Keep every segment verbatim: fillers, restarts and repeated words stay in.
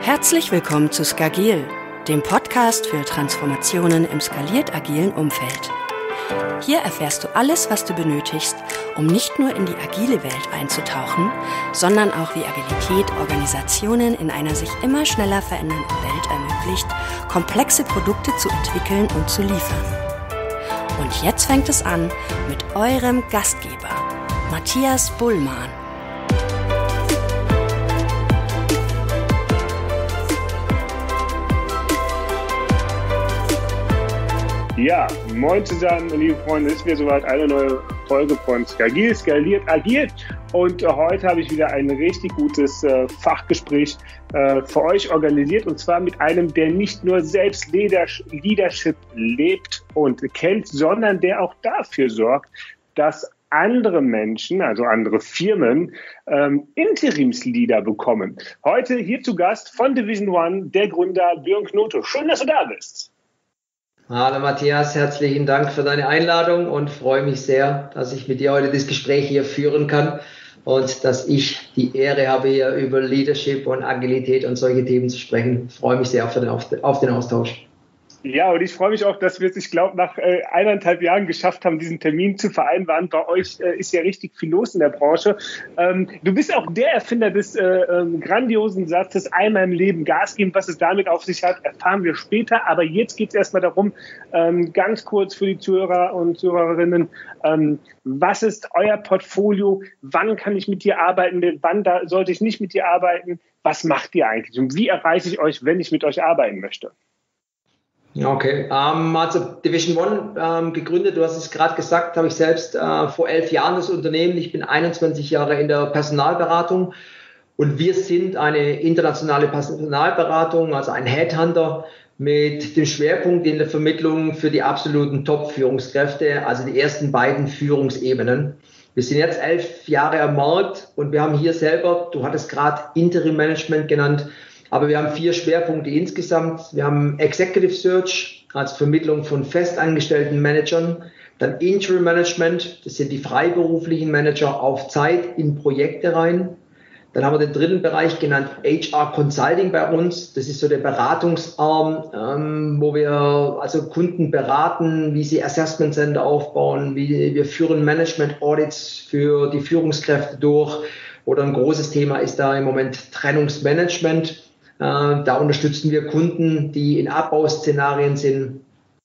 Herzlich willkommen zu Skagil, dem Podcast für Transformationen im skaliert agilen Umfeld. Hier erfährst du alles, was du benötigst, um nicht nur in die agile Welt einzutauchen, sondern auch wie Agilität Organisationen in einer sich immer schneller verändernden Welt ermöglicht, komplexe Produkte zu entwickeln und zu liefern. Und jetzt fängt es an mit eurem Gastgeber, Matthias Bullmann. Ja, moin zusammen, liebe Freunde, es ist wieder soweit eine neue Folge von Skagil, skaliert agil. Und äh, heute habe ich wieder ein richtig gutes äh, Fachgespräch äh, für euch organisiert, und zwar mit einem, der nicht nur selbst Leadership lebt und kennt, sondern der auch dafür sorgt, dass andere Menschen, also andere Firmen, ähm, Interimsleader bekommen. Heute hier zu Gast von Division One, der Gründer Björn Knote. Schön, dass du da bist. Hallo Matthias, herzlichen Dank für deine Einladung und freue mich sehr, dass ich mit dir heute das Gespräch hier führen kann und dass ich die Ehre habe, hier über Leadership und Agilität und solche Themen zu sprechen. Ich freue mich sehr auf den, auf den Austausch. Ja, und ich freue mich auch, dass wir es, ich glaube, nach äh, eineinhalb Jahren geschafft haben, diesen Termin zu vereinbaren. Bei euch äh, ist ja richtig viel los in der Branche. Ähm, du bist auch der Erfinder des äh, ähm, grandiosen Satzes, einmal im Leben Gas geben. Was es damit auf sich hat, erfahren wir später. Aber jetzt geht es erstmal darum, ähm, ganz kurz für die Zuhörer und Zuhörerinnen, ähm, was ist euer Portfolio? Wann kann ich mit dir arbeiten? Wann da sollte ich nicht mit dir arbeiten? Was macht ihr eigentlich? Und wie erreiche ich euch, wenn ich mit euch arbeiten möchte? Okay, ähm, also Division One ähm, gegründet, du hast es gerade gesagt, habe ich selbst äh, vor elf Jahren das Unternehmen. Ich bin einundzwanzig Jahre in der Personalberatung und wir sind eine internationale Personalberatung, also ein Headhunter mit dem Schwerpunkt in der Vermittlung für die absoluten Top-Führungskräfte, also die ersten beiden Führungsebenen. Wir sind jetzt elf Jahre am Markt und wir haben hier selber, du hattest gerade Interim Management genannt, aber wir haben vier Schwerpunkte insgesamt. Wir haben Executive Search als Vermittlung von festangestellten Managern, dann Interim Management, das sind die freiberuflichen Manager auf Zeit in Projekte rein. Dann haben wir den dritten Bereich genannt H R Consulting bei uns. Das ist so der Beratungsarm, ähm, wo wir also Kunden beraten, wie sie Assessment Center aufbauen, wie wir führen Management Audits für die Führungskräfte durch. Oder ein großes Thema ist da im Moment Trennungsmanagement. Da unterstützen wir Kunden, die in Abbauszenarien sind,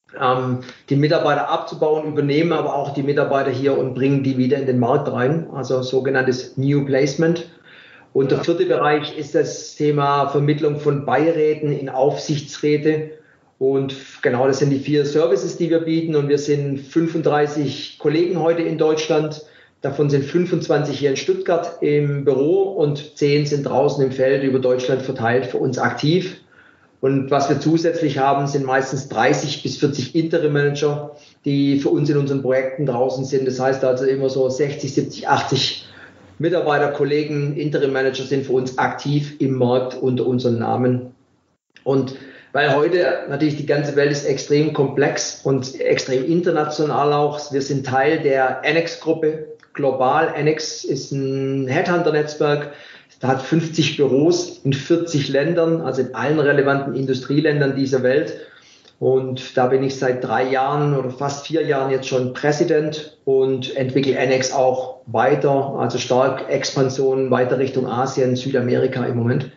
die Mitarbeiter abzubauen, übernehmen aber auch die Mitarbeiter hier und bringen die wieder in den Markt rein, also sogenanntes New Placement. Und der vierte Bereich ist das Thema Vermittlung von Beiräten in Aufsichtsräte. Und genau, das sind die vier Services, die wir bieten. Und wir sind fünfunddreißig Kollegen heute in Deutschland. Davon sind fünfundzwanzig hier in Stuttgart im Büro und zehn sind draußen im Feld über Deutschland verteilt für uns aktiv. Und was wir zusätzlich haben, sind meistens dreißig bis vierzig Interim-Manager, die für uns in unseren Projekten draußen sind. Das heißt also immer so sechzig, siebzig, achtzig Mitarbeiter, Kollegen, Interim-Manager sind für uns aktiv im Markt unter unseren Namen. Und weil heute natürlich die ganze Welt ist extrem komplex und extrem international auch. Wir sind Teil der Annex-Gruppe. Global. Annex ist ein Headhunter-Netzwerk. Es hat fünfzig Büros in vierzig Ländern, also in allen relevanten Industrieländern dieser Welt. Und da bin ich seit drei Jahren oder fast vier Jahren jetzt schon Präsident und entwickle Annex auch weiter, also stark Expansion weiter Richtung Asien, Südamerika im Moment.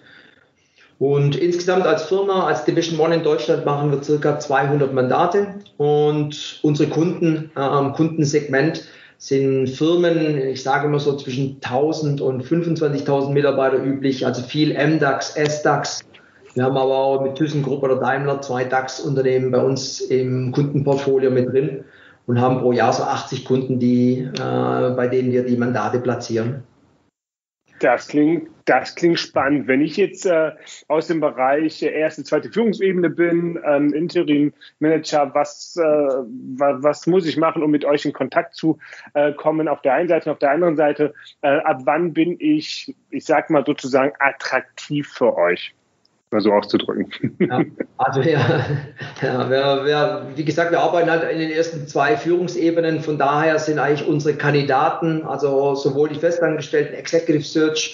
Und insgesamt als Firma, als Division One in Deutschland machen wir circa zweihundert Mandate und unsere Kunden, äh, Kundensegment sind Firmen, ich sage immer so zwischen tausend und fünfundzwanzigtausend Mitarbeiter üblich, also viel M DAX, S DAX. Wir haben aber auch mit ThyssenKrupp oder Daimler zwei DAX-Unternehmen bei uns im Kundenportfolio mit drin und haben pro Jahr so achtzig Kunden, die, äh, bei denen wir die Mandate platzieren. Das klingt, das klingt spannend. Wenn ich jetzt äh, aus dem Bereich erste, zweite Führungsebene bin, ähm, Interim-Manager, was, äh, was, was muss ich machen, um mit euch in Kontakt zu äh, kommen? Auf der einen Seite, auf der anderen Seite, äh, ab wann bin ich, ich sag mal sozusagen, attraktiv für euch? Mal so auszudrücken. Ja, also ja, ja wir, wir, wie gesagt, wir arbeiten halt in den ersten zwei Führungsebenen. Von daher sind eigentlich unsere Kandidaten, also sowohl die festangestellten Executive Search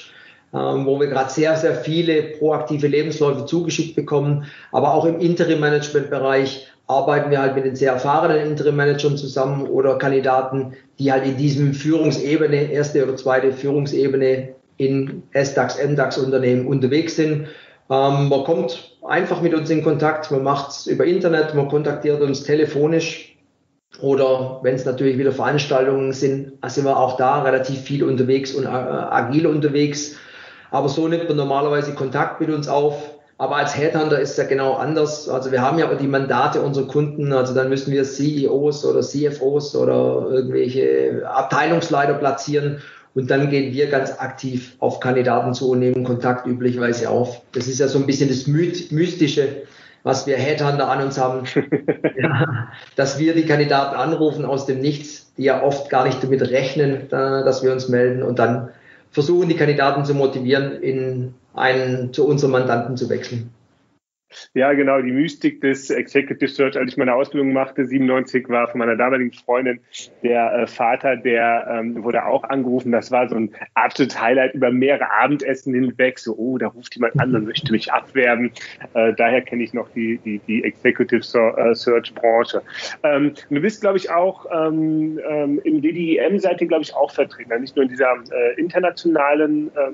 ähm, wo wir gerade sehr, sehr viele proaktive Lebensläufe zugeschickt bekommen. Aber auch im Interim-Management-Bereich arbeiten wir halt mit den sehr erfahrenen Interim-Managern zusammen oder Kandidaten, die halt in diesem Führungsebene, erste oder zweite Führungsebene in S DAX, M DAX-Unternehmen unterwegs sind. Ähm, man kommt einfach mit uns in Kontakt, man macht es über Internet, man kontaktiert uns telefonisch oder wenn es natürlich wieder Veranstaltungen sind, sind wir auch da relativ viel unterwegs und äh, agil unterwegs. Aber so nimmt man normalerweise Kontakt mit uns auf. Aber als Headhunter ist es ja genau anders. Also wir haben ja auch die Mandate unserer Kunden, also dann müssen wir C E Os oder C F Os oder irgendwelche Abteilungsleiter platzieren. Und dann gehen wir ganz aktiv auf Kandidaten zu und nehmen Kontakt üblicherweise auf. Das ist ja so ein bisschen das Mystische, was wir Headhunter an uns haben, ja, dass wir die Kandidaten anrufen aus dem Nichts, die ja oft gar nicht damit rechnen, dass wir uns melden und dann versuchen, die Kandidaten zu motivieren, in einen zu unserem Mandanten zu wechseln. Ja, genau, die Mystik des Executive Search, als ich meine Ausbildung machte, siebenundneunzig, war von meiner damaligen Freundin der äh, Vater, der ähm, wurde auch angerufen. Das war so ein absolutes Highlight über mehrere Abendessen hinweg. So, oh, da ruft jemand an und möchte mich abwerben. Äh, daher kenne ich noch die, die, die Executive Search Branche. Ähm, du bist, glaube ich, auch ähm, ähm, im D D I M seid ihr, glaube ich, auch vertreten. Nicht nur in dieser äh, internationalen ähm,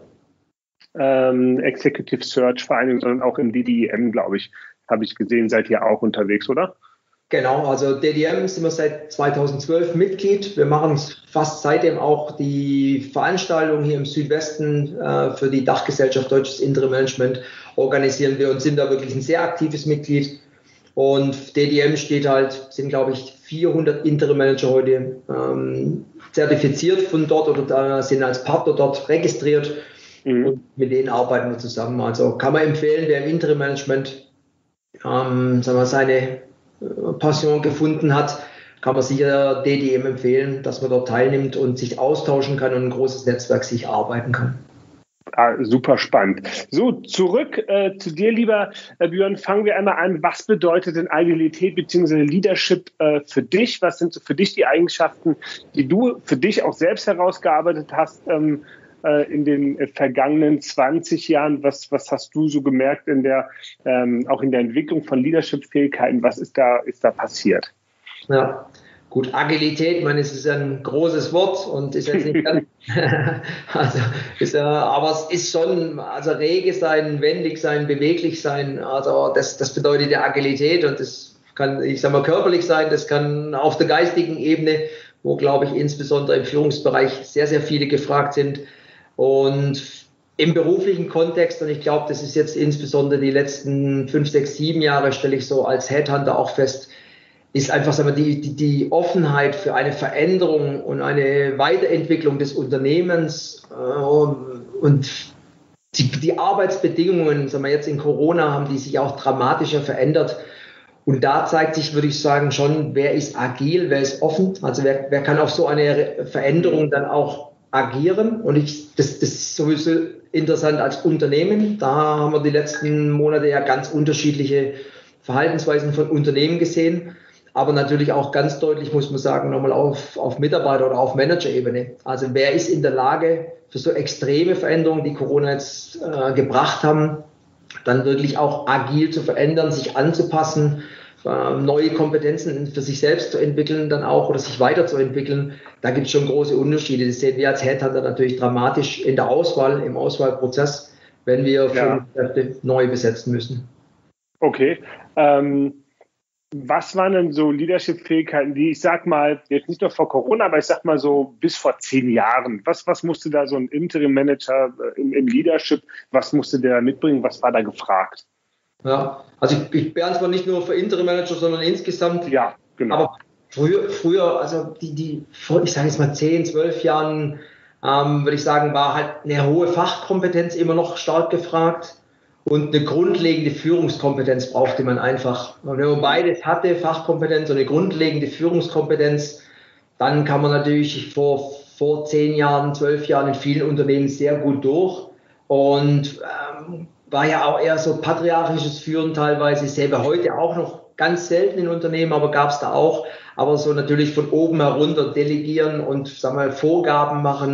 Ähm, Executive Search Vereinigung, sondern auch im D D I M, glaube ich, habe ich gesehen, seid ihr auch unterwegs, oder? Genau, also D D I M sind wir seit zweitausendzwölf Mitglied. Wir machen fast seitdem auch die Veranstaltung hier im Südwesten äh, für die Dachgesellschaft Deutsches Interim Management organisieren wir und sind da wirklich ein sehr aktives Mitglied. Und D D I M steht halt, sind glaube ich vierhundert Interim Manager heute ähm, zertifiziert von dort oder da sind als Partner dort registriert. Mhm. Und mit denen arbeiten wir zusammen. Also kann man empfehlen, wer im Interim-Management ähm, sagen wir, seine Passion gefunden hat, kann man sicher D D I M empfehlen, dass man dort teilnimmt und sich austauschen kann und ein großes Netzwerk sich arbeiten kann. Ah, super spannend. So, zurück äh, zu dir, lieber äh, Björn. Fangen wir einmal an. Was bedeutet denn Agilität bzw. Leadership äh, für dich? Was sind so für dich die Eigenschaften, die du für dich auch selbst herausgearbeitet hast, ähm, in den vergangenen zwanzig Jahren? Was, was hast du so gemerkt in der, ähm, auch in der Entwicklung von Leadership-Fähigkeiten? Was ist da, ist da passiert? Ja, gut, Agilität, ich meine, es ist ein großes Wort und ist jetzt nicht ganz, also, ist, äh, aber es ist schon, also rege sein, wendig sein, beweglich sein, also das, das bedeutet ja Agilität und das kann, ich sag mal, körperlich sein, das kann auf der geistigen Ebene, wo, glaube ich, insbesondere im Führungsbereich sehr, sehr viele gefragt sind. Und im beruflichen Kontext, und ich glaube, das ist jetzt insbesondere die letzten fünf, sechs, sieben Jahre, stelle ich so als Headhunter auch fest, ist einfach sagen wir, die, die, die Offenheit für eine Veränderung und eine Weiterentwicklung des Unternehmens äh, und die, die Arbeitsbedingungen, sagen wir jetzt in Corona, haben die sich auch dramatischer verändert. Und da zeigt sich, würde ich sagen, schon, wer ist agil, wer ist offen, also wer, wer kann auf so eine Veränderung dann auch agieren. Und ich, das, das ist sowieso interessant als Unternehmen. Da haben wir die letzten Monate ja ganz unterschiedliche Verhaltensweisen von Unternehmen gesehen. Aber natürlich auch ganz deutlich, muss man sagen, nochmal auf, auf Mitarbeiter- oder auf Manager-Ebene. Also wer ist in der Lage, für so extreme Veränderungen, die Corona jetzt äh, gebracht haben, dann wirklich auch agil zu verändern, sich anzupassen, neue Kompetenzen für sich selbst zu entwickeln dann auch oder sich weiterzuentwickeln. Da gibt es schon große Unterschiede. Das sehen wir als Headhunter natürlich dramatisch in der Auswahl, im Auswahlprozess, wenn wir ja. Kräfte neu besetzen müssen. Okay. Ähm, was waren denn so Leadership-Fähigkeiten, die ich sag mal, jetzt nicht nur vor Corona, aber ich sag mal so bis vor zehn Jahren, was, was musste da so ein Interim-Manager im, im Leadership, was musste der mitbringen, was war da gefragt? Ja, also ich, ich beantworte nicht nur für Interim-Manager, sondern insgesamt. Ja, genau. Aber früher, früher also die, die vor, ich sage jetzt mal zehn, zwölf Jahren, ähm, würde ich sagen, war halt eine hohe Fachkompetenz immer noch stark gefragt und eine grundlegende Führungskompetenz brauchte man einfach. Und wenn man beides hatte, Fachkompetenz und eine grundlegende Führungskompetenz, dann kann man natürlich vor, vor zehn Jahren, zwölf Jahren in vielen Unternehmen sehr gut durch und ähm, war ja auch eher so patriarchisches Führen teilweise, sehen wir heute auch noch ganz selten in Unternehmen, aber gab es da auch. Aber so natürlich von oben herunter delegieren und sagen wir, Vorgaben machen,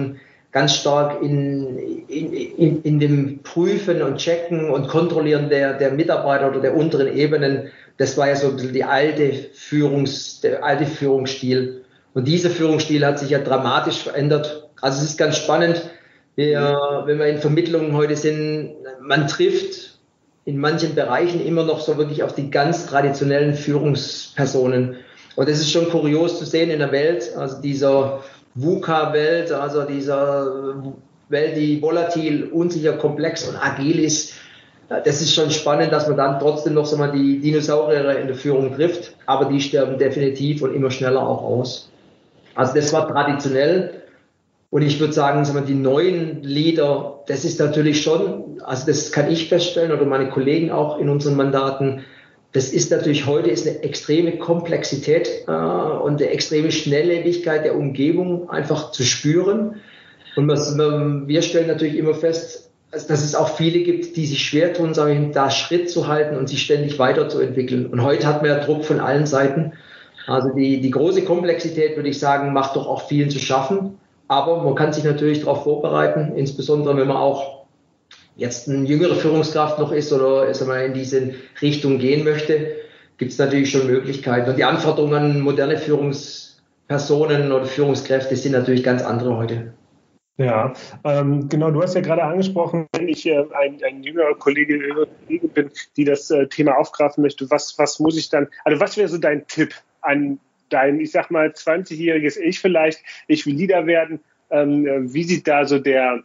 ganz stark in, in, in, in dem Prüfen und Checken und Kontrollieren der, der Mitarbeiter oder der unteren Ebenen. Das war ja so ein bisschen die alte Führungs, der alte Führungsstil. Und dieser Führungsstil hat sich ja dramatisch verändert. Also es ist ganz spannend, wir, wenn wir in Vermittlungen heute sind, man trifft in manchen Bereichen immer noch so wirklich auf die ganz traditionellen Führungspersonen. Und das ist schon kurios zu sehen in der Welt, also dieser VUCA-Welt, also dieser Welt, die volatil, unsicher, komplex und agil ist. Das ist schon spannend, dass man dann trotzdem noch so mal die Dinosaurier in der Führung trifft, aber die sterben definitiv und immer schneller auch aus. Also das war traditionell. Und ich würde sagen, sagen wir, die neuen Leader, das ist natürlich schon, also das kann ich feststellen oder meine Kollegen auch in unseren Mandaten, das ist natürlich heute ist eine extreme Komplexität äh, und eine extreme Schnelllebigkeit der Umgebung einfach zu spüren. Und was, wir stellen natürlich immer fest, dass es auch viele gibt, die sich schwer tun, sagen wir, da Schritt zu halten und sich ständig weiterzuentwickeln. Und heute hat man ja Druck von allen Seiten. Also die, die große Komplexität, würde ich sagen, macht doch auch vielen zu schaffen. Aber man kann sich natürlich darauf vorbereiten, insbesondere wenn man auch jetzt eine jüngere Führungskraft noch ist oder sagen wir, in diese Richtung gehen möchte, gibt es natürlich schon Möglichkeiten. Und die Anforderungen an moderne Führungspersonen oder Führungskräfte sind natürlich ganz andere heute. Ja, ähm, genau, du hast ja gerade angesprochen, wenn ich äh, ein, ein jüngerer Kollege, Kollege bin, die das äh, Thema aufgreifen möchte, was, was muss ich dann, also was wäre so dein Tipp an dein, ich sag mal, zwanzigjähriges Ich vielleicht, ich will Leader werden, ähm, wie sieht da so der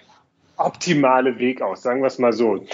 optimale Weg aus, sagen wir es mal so?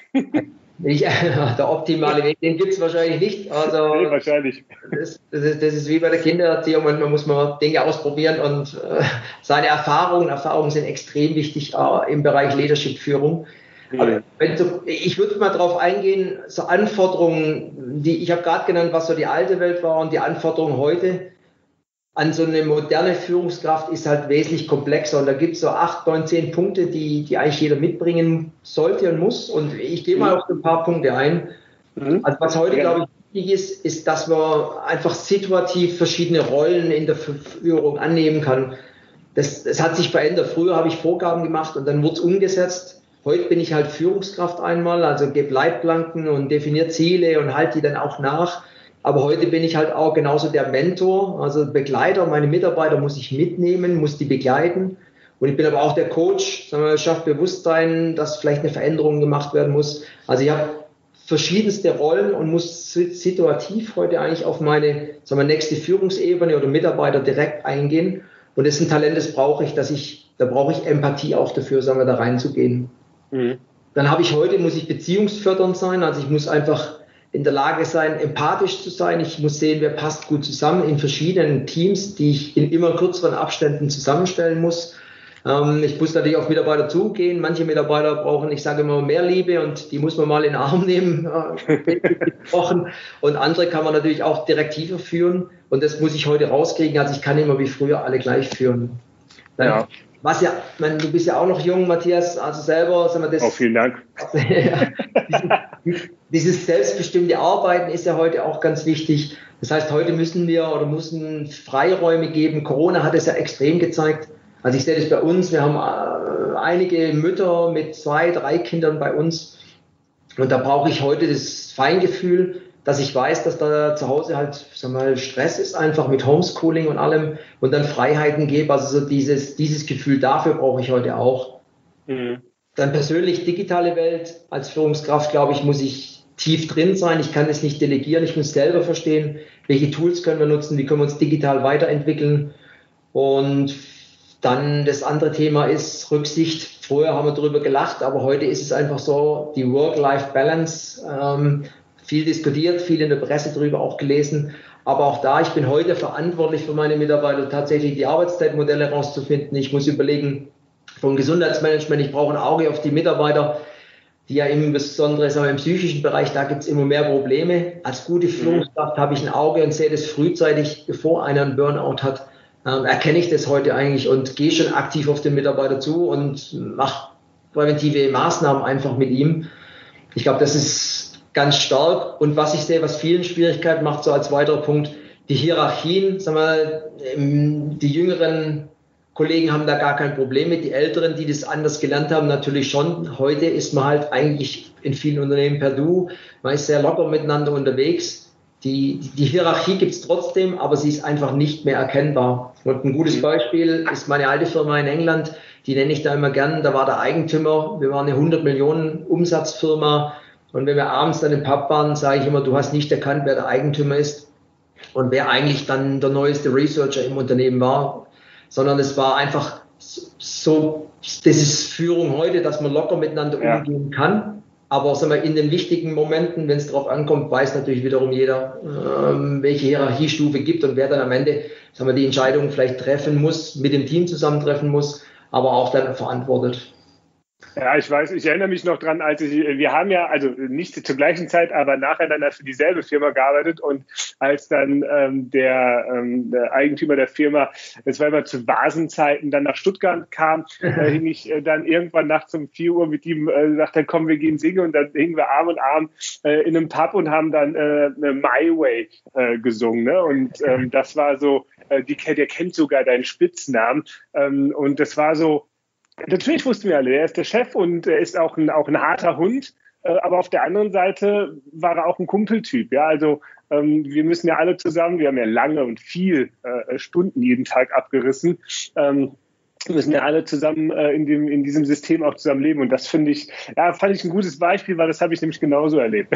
Ich, der optimale Weg, den gibt es wahrscheinlich nicht. Also, nee, wahrscheinlich. Das, das, ist, das ist wie bei der Kindererziehung, man muss mal Dinge ausprobieren und äh, seine Erfahrungen, Erfahrungen sind extrem wichtig äh, im Bereich Leadership-Führung. Mhm. Aber wenn so, ich würde mal darauf eingehen, so Anforderungen, die ich habe gerade genannt, was so die alte Welt war und die Anforderungen heute an so eine moderne Führungskraft ist halt wesentlich komplexer. Und da gibt es so acht, neun, zehn Punkte, die, die eigentlich jeder mitbringen sollte und muss. Und ich gehe mal auf ein paar Punkte ein. Mhm. Also was heute, ja. glaube ich, wichtig ist, ist, dass man einfach situativ verschiedene Rollen in der Führung annehmen kann. Das, das hat sich verändert. Früher habe ich Vorgaben gemacht und dann wurde es umgesetzt. Heute bin ich halt Führungskraft einmal, also gebe Leitplanken und definiere Ziele und halte die dann auch nach. Aber heute bin ich halt auch genauso der Mentor, also Begleiter. Meine Mitarbeiter muss ich mitnehmen, muss die begleiten. Und ich bin aber auch der Coach, sagen wir, schafft Bewusstsein, dass vielleicht eine Veränderung gemacht werden muss. Also ich habe verschiedenste Rollen und muss situativ heute eigentlich auf meine, sagen wir, nächste Führungsebene oder Mitarbeiter direkt eingehen. Und das ist ein Talent, das brauche ich, dass ich, da brauche ich Empathie auch dafür, sagen wir, da reinzugehen. Mhm. Dann habe ich heute, muss ich beziehungsfördernd sein, also ich muss einfach in der Lage sein, empathisch zu sein. Ich muss sehen, wer passt gut zusammen in verschiedenen Teams, die ich in immer kürzeren Abständen zusammenstellen muss. Ähm, ich muss natürlich auf Mitarbeiter zugehen. Manche Mitarbeiter brauchen, ich sage immer, mehr Liebe und die muss man mal in den Arm nehmen. Äh, und andere kann man natürlich auch direktiver führen. Und das muss ich heute rauskriegen. Also ich kann immer wie früher alle gleich führen. Dann, ja. Was ja, man, du bist ja auch noch jung, Matthias, also selber, sagen wir das. Oh, vielen Dank. dieses, dieses selbstbestimmte Arbeiten ist ja heute auch ganz wichtig. Das heißt, heute müssen wir oder müssen Freiräume geben. Corona hat es ja extrem gezeigt. Also ich sehe das bei uns. Wir haben äh, einige Mütter mit zwei, drei Kindern bei uns. Und da brauche ich heute das Feingefühl, dass ich weiß, dass da zu Hause halt, sag mal, Stress ist, einfach mit Homeschooling und allem und dann Freiheiten gebe. Also so dieses, dieses Gefühl dafür brauche ich heute auch. Mhm. Dann persönlich digitale Welt. Als Führungskraft, glaube ich, muss ich tief drin sein. Ich kann es nicht delegieren. Ich muss selber verstehen, welche Tools können wir nutzen, wie können wir uns digital weiterentwickeln. Und dann das andere Thema ist Rücksicht. Vorher haben wir darüber gelacht, aber heute ist es einfach so, die Work-Life-Balance, ähm, viel diskutiert, viel in der Presse darüber auch gelesen. Aber auch da, ich bin heute verantwortlich für meine Mitarbeiter, tatsächlich die Arbeitszeitmodelle herauszufinden. Ich muss überlegen, vom Gesundheitsmanagement, ich brauche ein Auge auf die Mitarbeiter, die ja im besonderen sagen wir, im psychischen Bereich, da gibt es immer mehr Probleme. Als gute Führungskraft habe ich ein Auge und sehe das frühzeitig, bevor einer einen Burnout hat, ähm, erkenne ich das heute eigentlich und gehe schon aktiv auf den Mitarbeiter zu und mache präventive Maßnahmen einfach mit ihm. Ich glaube, das ist ganz stark. Und was ich sehe, was vielen Schwierigkeiten macht, so als weiterer Punkt, die Hierarchien, sagen wir, die jüngeren Kollegen haben da gar kein Problem mit. Die Älteren, die das anders gelernt haben, natürlich schon. Heute ist man halt eigentlich in vielen Unternehmen per Du. Man ist sehr locker miteinander unterwegs. Die, die Hierarchie gibt es trotzdem, aber sie ist einfach nicht mehr erkennbar. Und ein gutes Beispiel ist meine alte Firma in England. Die nenne ich da immer gern. Da war der Eigentümer. Wir waren eine hundert Millionen Umsatzfirma. Und wenn wir abends dann im Pub waren, sage ich immer, du hast nicht erkannt, wer der Eigentümer ist und wer eigentlich dann der neueste Researcher im Unternehmen war. Sondern es war einfach so, das ist Führung heute, dass man locker miteinander ja. umgehen kann. Aber sagen wir, in den wichtigen Momenten, wenn es darauf ankommt, weiß natürlich wiederum jeder, ähm, welche Hierarchiestufe gibt und wer dann am Ende sagen wir, die Entscheidung vielleicht treffen muss, mit dem Team zusammentreffen muss, aber auch dann verantwortet. Ja, ich weiß, ich erinnere mich noch dran, als ich, wir haben ja, also nicht zur gleichen Zeit, aber nacheinander für dieselbe Firma gearbeitet und als dann ähm, der, ähm, der Eigentümer der Firma, das war immer zu Vasenzeiten, dann nach Stuttgart kam, äh, hing ich äh, dann irgendwann nachts um vier Uhr mit ihm, äh, sagte, komm, wir gehen singen und dann hingen wir Arm in Arm äh, in einem Pub und haben dann äh, My Way äh, gesungen, ne? Und ähm, das war so, äh, die, der kennt sogar deinen Spitznamen ähm, und das war so, natürlich wussten wir alle, er ist der Chef und er ist auch ein, auch ein harter Hund, äh, aber auf der anderen Seite war er auch ein Kumpeltyp. Ja, also ähm, wir müssen ja alle zusammen, wir haben ja lange und viel äh, Stunden jeden Tag abgerissen, ähm, wir müssen ja alle zusammen äh, in, dem, in diesem System auch zusammen leben und das finde ich, ja, fand ich ein gutes Beispiel, weil das habe ich nämlich genauso erlebt.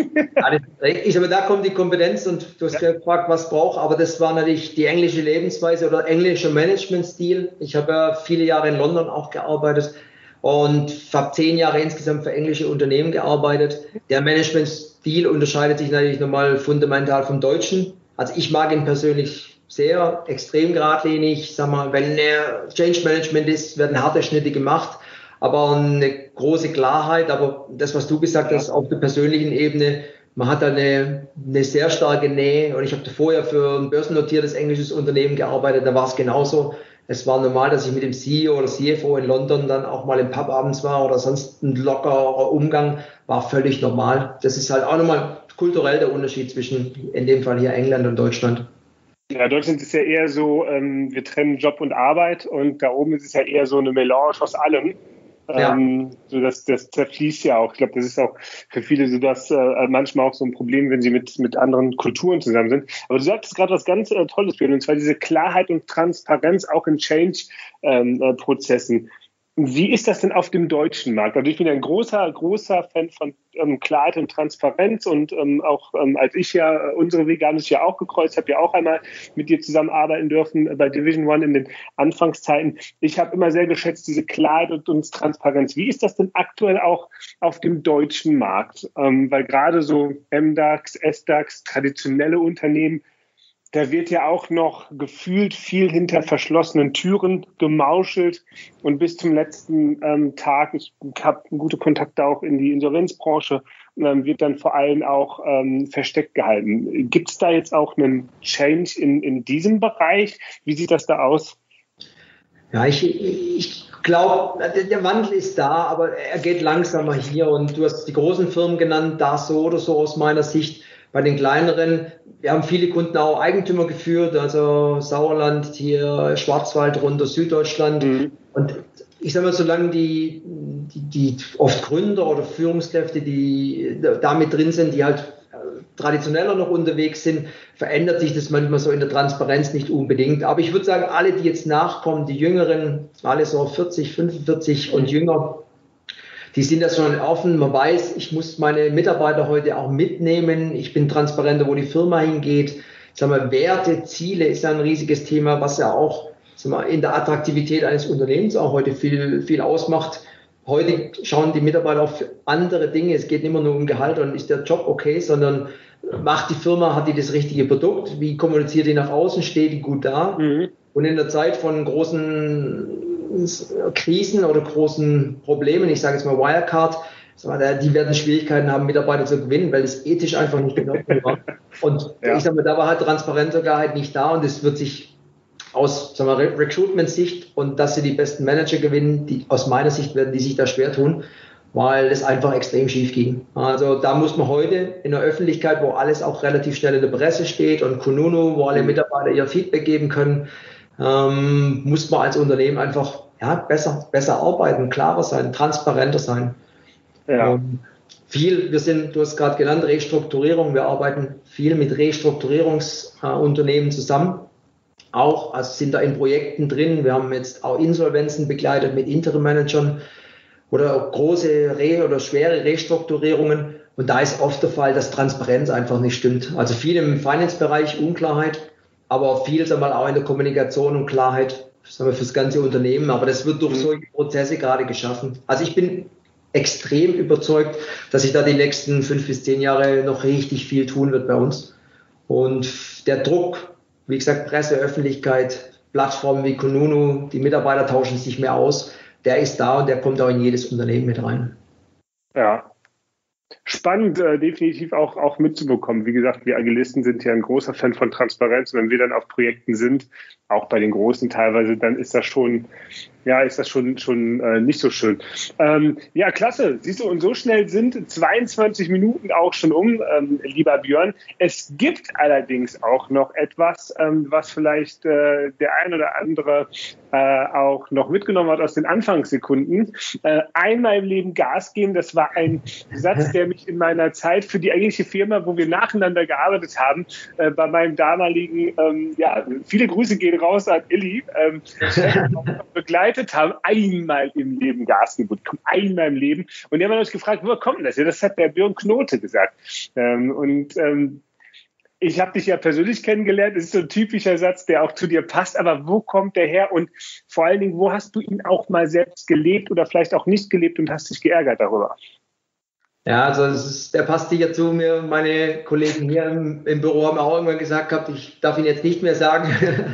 Ich aber da kommt die Kompetenz und du hast ja gefragt, was braucht, aber das war natürlich die englische Lebensweise oder englischer Managementstil. Ich habe ja viele Jahre in London auch gearbeitet und habe zehn Jahre insgesamt für englische Unternehmen gearbeitet. Der Managementstil unterscheidet sich natürlich nochmal fundamental vom deutschen. Also ich mag ihn persönlich sehr extrem geradlinig. Sag mal, wenn äh, Change Management ist, werden harte Schnitte gemacht, aber eine große Klarheit. Aber das, was du gesagt hast, auf der persönlichen Ebene, man hat da eine, eine sehr starke Nähe. Und ich habe vorher für ein börsennotiertes englisches Unternehmen gearbeitet, da war es genauso. Es war normal, dass ich mit dem C E O oder C F O in London dann auch mal im Pub abends war oder sonst ein lockerer Umgang, war völlig normal. Das ist halt auch nochmal kulturell der Unterschied zwischen, in dem Fall hier England und Deutschland. Ja, Deutschland ist ja eher so, ähm, wir trennen Job und Arbeit und da oben ist es ja eher so eine Melange aus allem. Ja. Ähm, so das, das zerfließt ja auch. Ich glaube, das ist auch für viele so das äh, manchmal auch so ein Problem, wenn sie mit, mit anderen Kulturen zusammen sind. Aber du sagtest gerade was ganz äh, Tolles, Björn, und zwar diese Klarheit und Transparenz auch in Change-Prozessen. Ähm, Wie ist das denn auf dem deutschen Markt? Also ich bin ein großer, großer Fan von ähm, Klarheit und Transparenz und ähm, auch ähm, als ich ja äh, unsere Wege haben sich ja auch gekreuzt, habe ja auch einmal mit dir zusammenarbeiten dürfen äh, bei Division One in den Anfangszeiten. Ich habe immer sehr geschätzt diese Klarheit und, und Transparenz. Wie ist das denn aktuell auch auf dem deutschen Markt? Ähm, weil gerade so M DAX, S DAX, traditionelle Unternehmen, da wird ja auch noch gefühlt viel hinter verschlossenen Türen gemauschelt und bis zum letzten ähm, Tag, ich habe gute Kontakte auch in die Insolvenzbranche, ähm, wird dann vor allem auch ähm, versteckt gehalten. Gibt es da jetzt auch einen Change in, in diesem Bereich? Wie sieht das da aus? Ja, ich, ich glaube, der Wandel ist da, aber er geht langsamer hier und du hast die großen Firmen genannt, da so oder so aus meiner Sicht. Bei den kleineren, wir haben viele Kunden auch Eigentümer geführt, also Sauerland, hier Schwarzwald runter, Süddeutschland. Mhm. Und ich sage mal, solange die, die, die oft Gründer oder Führungskräfte, die da mit drin sind, die halt traditioneller noch unterwegs sind, verändert sich das manchmal so in der Transparenz nicht unbedingt. Aber ich würde sagen, alle, die jetzt nachkommen, die Jüngeren, alle so vierzig, fünfundvierzig und jünger, die sind da schon offen. Man weiß, ich muss meine Mitarbeiter heute auch mitnehmen. Ich bin transparenter, wo die Firma hingeht. Sag mal, Werte, Ziele ist ein riesiges Thema, was ja auch sag mal, in der Attraktivität eines Unternehmens auch heute viel, viel ausmacht. Heute schauen die Mitarbeiter auf andere Dinge. Es geht nicht immer nur um Gehalt und ist der Job okay, sondern macht die Firma, hat die das richtige Produkt? Wie kommuniziert die nach außen? Steht die gut da? Mhm. Und in der Zeit von großen Krisen oder großen Problemen, ich sage jetzt mal Wirecard, die werden Schwierigkeiten haben, Mitarbeiter zu gewinnen, weil es ethisch einfach nicht genau war. Und ja. ich sage mal, da war halt Transparenz sogar halt nicht da und es wird sich aus sagen wir, Recruitment-Sicht und dass sie die besten Manager gewinnen, die, aus meiner Sicht werden die sich da schwer tun, weil es einfach extrem schief ging. Also da muss man heute in der Öffentlichkeit, wo alles auch relativ schnell in der Presse steht und Kununu, wo alle Mitarbeiter ihr Feedback geben können, ähm, muss man als Unternehmen einfach ja, besser, besser arbeiten, klarer sein, transparenter sein. Ja. Und viel, wir sind, du hast gerade genannt, Restrukturierung. Wir arbeiten viel mit Restrukturierungsunternehmen äh, zusammen. Auch, also sind da in Projekten drin. Wir haben jetzt auch Insolvenzen begleitet mit Interim-Managern oder große Re- oder schwere Restrukturierungen. Und da ist oft der Fall, dass Transparenz einfach nicht stimmt. Also viel im Finance-Bereich Unklarheit, aber viel, sagen wir mal, auch in der Kommunikation und Klarheit, sagen wir, für das ganze Unternehmen. Aber das wird durch solche Prozesse gerade geschaffen. Also ich bin extrem überzeugt, dass sich da die nächsten fünf bis zehn Jahre noch richtig viel tun wird bei uns. Und der Druck, wie gesagt, Presse, Öffentlichkeit, Plattformen wie Kununu, die Mitarbeiter tauschen sich mehr aus, der ist da und der kommt auch in jedes Unternehmen mit rein. Ja. Spannend, äh, definitiv auch, auch mitzubekommen. Wie gesagt, wir Agilisten sind ja ein großer Fan von Transparenz. Wenn wir dann auf Projekten sind, auch bei den Großen teilweise, dann ist das schon, ja, ist das schon, schon äh, nicht so schön. Ähm, ja, klasse. Siehst du, und so schnell sind zweiundzwanzig Minuten auch schon um, ähm, lieber Björn. Es gibt allerdings auch noch etwas, ähm, was vielleicht äh, der ein oder andere äh, auch noch mitgenommen hat aus den Anfangssekunden. Äh, einmal im Leben Gas geben, das war ein Satz, der mich in meiner Zeit für die eigentliche Firma, wo wir nacheinander gearbeitet haben, äh, bei meinem damaligen, ähm, ja, viele Grüße gehen raus an Illy, ähm, begleitet haben, einmal im Leben Gas geben, einmal im Leben. Und die haben uns gefragt, woher kommt das? Ja, das hat der Björn Knote gesagt. Ähm, und ähm, ich habe dich ja persönlich kennengelernt. Das ist so ein typischer Satz, der auch zu dir passt. Aber wo kommt der her? Und vor allen Dingen, wo hast du ihn auch mal selbst gelebt oder vielleicht auch nicht gelebt und hast dich geärgert darüber? Ja, also das ist, der passt sicher zu mir. Meine Kollegen hier im, im Büro haben auch irgendwann gesagt gehabt, ich darf ihn jetzt nicht mehr sagen.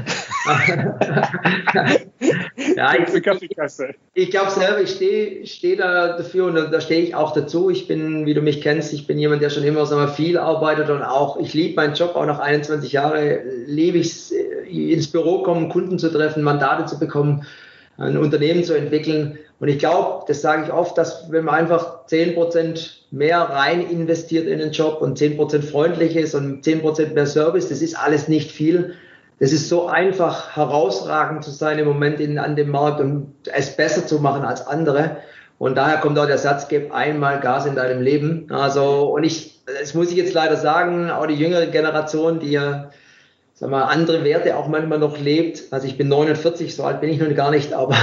Ja, ich, ich, ich glaube selber, ich stehe steh da dafür und da, da stehe ich auch dazu. Ich bin, wie du mich kennst, ich bin jemand, der schon immer so viel arbeitet und auch, ich liebe meinen Job, auch nach einundzwanzig Jahren liebe ich es, ins Büro kommen, Kunden zu treffen, Mandate zu bekommen, ein Unternehmen zu entwickeln. Und ich glaube, das sage ich oft, dass wenn man einfach zehn Prozent mehr rein investiert in den Job und zehn Prozent freundlich ist und zehn Prozent mehr Service, das ist alles nicht viel. Das ist so einfach, herausragend zu sein im Moment in, an dem Markt und es besser zu machen als andere. Und daher kommt auch der Satz, gib einmal Gas in deinem Leben. Also, und ich, das muss ich jetzt leider sagen, auch die jüngere Generation, die ja, sag mal, andere Werte auch manchmal noch lebt. Also ich bin neunundvierzig, so alt bin ich noch gar nicht, aber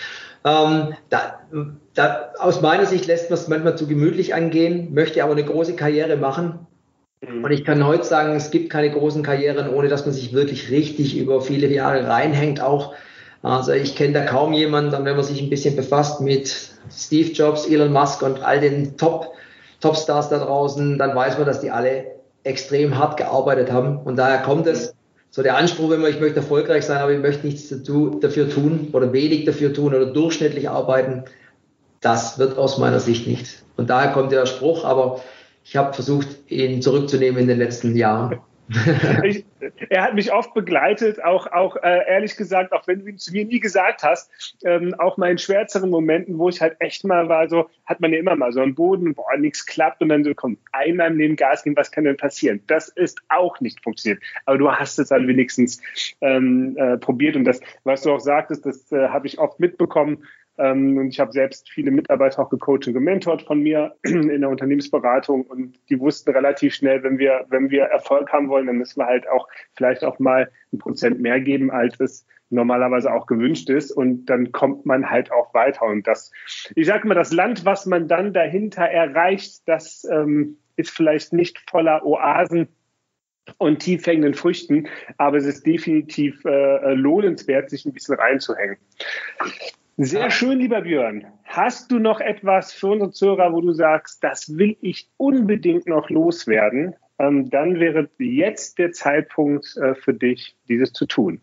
ähm, da, da, aus meiner Sicht lässt man es manchmal zu gemütlich angehen, möchte aber eine große Karriere machen. Und ich kann heute sagen, es gibt keine großen Karrieren, ohne dass man sich wirklich richtig über viele Jahre reinhängt auch. Also ich kenne da kaum jemanden, wenn man sich ein bisschen befasst mit Steve Jobs, Elon Musk und all den Top, Topstars da draußen, dann weiß man, dass die alle extrem hart gearbeitet haben. Und daher kommt es, so der Anspruch immer, ich möchte erfolgreich sein, aber ich möchte nichts dazu, dafür tun oder wenig dafür tun oder durchschnittlich arbeiten. Das wird aus meiner Sicht nicht. Und daher kommt der Spruch, aber ich habe versucht, ihn zurückzunehmen in den letzten Jahren. Ich, er hat mich oft begleitet, auch, auch äh, ehrlich gesagt, auch wenn du ihn zu mir nie gesagt hast, ähm, auch mal in schwärzeren Momenten, wo ich halt echt mal war, so hat man ja immer mal so am Boden, boah, nichts klappt und dann so, komm, einmal im Leben Gas geben, was kann denn passieren? Das ist auch nicht funktioniert. Aber du hast es dann wenigstens ähm, äh, probiert und das, was du auch sagtest, das äh, habe ich oft mitbekommen. Ähm, und ich habe selbst viele Mitarbeiter auch gecoacht und gementort von mir in der Unternehmensberatung und die wussten relativ schnell, wenn wir, wenn wir Erfolg haben wollen, dann müssen wir halt auch vielleicht auch mal ein Prozent mehr geben, als es normalerweise auch gewünscht ist und dann kommt man halt auch weiter und das, ich sage mal, das Land, was man dann dahinter erreicht, das ähm, ist vielleicht nicht voller Oasen und tief hängenden Früchten, aber es ist definitiv äh, lohnenswert, sich ein bisschen reinzuhängen. Sehr schön, lieber Björn. Hast du noch etwas für unsere Zuhörer, wo du sagst, das will ich unbedingt noch loswerden? Ähm, dann wäre jetzt der Zeitpunkt äh, für dich, dieses zu tun.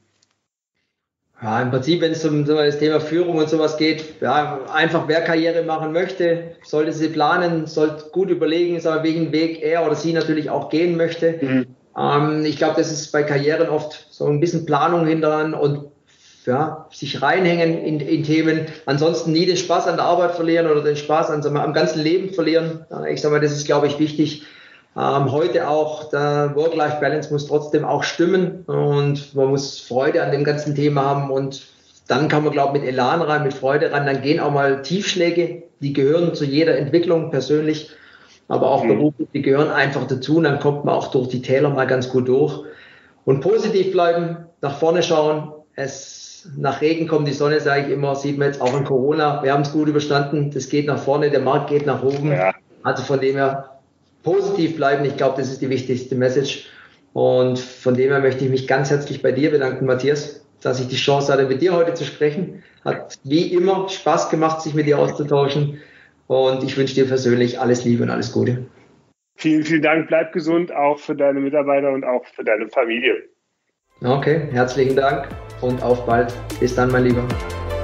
Ja, im Prinzip, wenn es um so das Thema Führung und sowas geht, ja, einfach wer Karriere machen möchte, sollte sie planen, sollte gut überlegen, welchen Weg er oder sie natürlich auch gehen möchte. Mhm. Ähm, ich glaube, das ist bei Karrieren oft so ein bisschen Planung hinteran und ja, sich reinhängen in, in Themen, ansonsten nie den Spaß an der Arbeit verlieren oder den Spaß an, sagen wir, am ganzen Leben verlieren. Ich sage mal, das ist, glaube ich, wichtig. Ähm, heute auch, der Work-Life-Balance muss trotzdem auch stimmen und man muss Freude an dem ganzen Thema haben und dann kann man, glaube ich, mit Elan rein, mit Freude ran. Dann gehen auch mal Tiefschläge, die gehören zu jeder Entwicklung persönlich, aber auch mhm. beruflich, die gehören einfach dazu und dann kommt man auch durch die Täler mal ganz gut durch. Und positiv bleiben, nach vorne schauen. Es, nach Regen kommt die Sonne, sage ich immer, sieht man jetzt auch in Corona. Wir haben es gut überstanden, das geht nach vorne, der Markt geht nach oben. Ja. Also von dem her positiv bleiben, ich glaube, das ist die wichtigste Message. Und von dem her möchte ich mich ganz herzlich bei dir bedanken, Matthias, dass ich die Chance hatte, mit dir heute zu sprechen. Hat wie immer Spaß gemacht, sich mit dir auszutauschen. Und ich wünsche dir persönlich alles Liebe und alles Gute. Vielen, vielen Dank. Bleib gesund, auch für deine Mitarbeiter und auch für deine Familie. Okay, herzlichen Dank und auf bald. Bis dann, mein Lieber.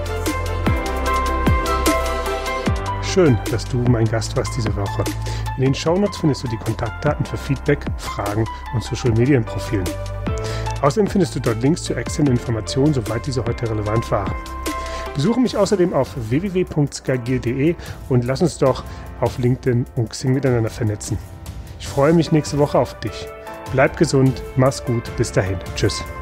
Schön, dass du mein Gast warst diese Woche. In den Shownotes findest du die Kontaktdaten für Feedback, Fragen und Social-Medien-Profilen. Außerdem findest du dort Links zu externen Informationen, soweit diese heute relevant waren. Besuche mich außerdem auf w w w punkt skagil punkt de und lass uns doch auf LinkedIn und Xing miteinander vernetzen. Ich freue mich nächste Woche auf dich. Bleib gesund, mach's gut, bis dahin. Tschüss.